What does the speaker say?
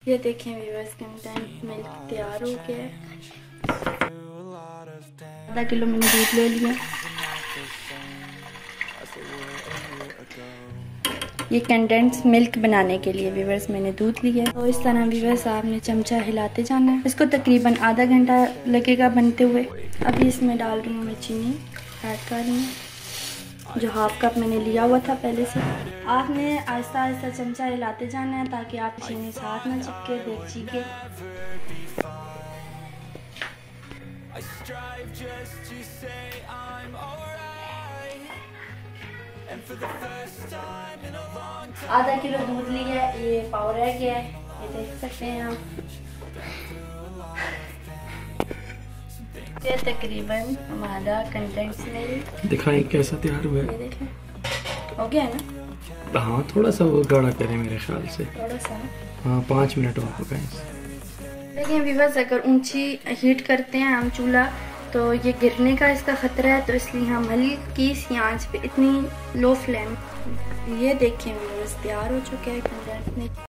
ये देखें viewers, condense milk तैयार हो गया है। आधा किलो मैंने दूध ले लिया। ये कंडेंस मिल्क बनाने के लिए व्यूअर्स मैंने दूध लिया। तो इस तरह व्यूअर्स आपने चमचा हिलाते जाना है। इसको तकरीबन आधा घंटा लगेगा बनते हुए। अभी इसमें डाल रही हूँ मैं चीनी ऐड कर रही हूँ, जो हाफ कप मैंने लिया हुआ था पहले से। आपने आहिस्ता आहिस्ता चमचा हिलाते जाना है ताकि आप चीनी साथ ना चिपके देगची के। आधा किलो दूध लिया है, ये पाव रह गया है, ये देख सकते हैं आप। ये तकरीबन हमारा कंडेंस मिल्क दिखाएं कैसा तैयार हुआ है। ये देखें हो गया है ना। हाँ थोड़ा सा वो गाढ़ा करें मेरे ख्याल से, थोड़ा सा। हाँ 5 मिनट और पकाएं। देखिए व्यूअर्स, अगर ऊंची हीट करते हैं हम चूल्हा तो ये गिरने का इसका खतरा है, तो इसलिए हम हल्की सी आंच पे इतनी लो फ्लेम। ये देखें व्यूअर्स, तैयार हो चुका है कंडेंस मिल्क।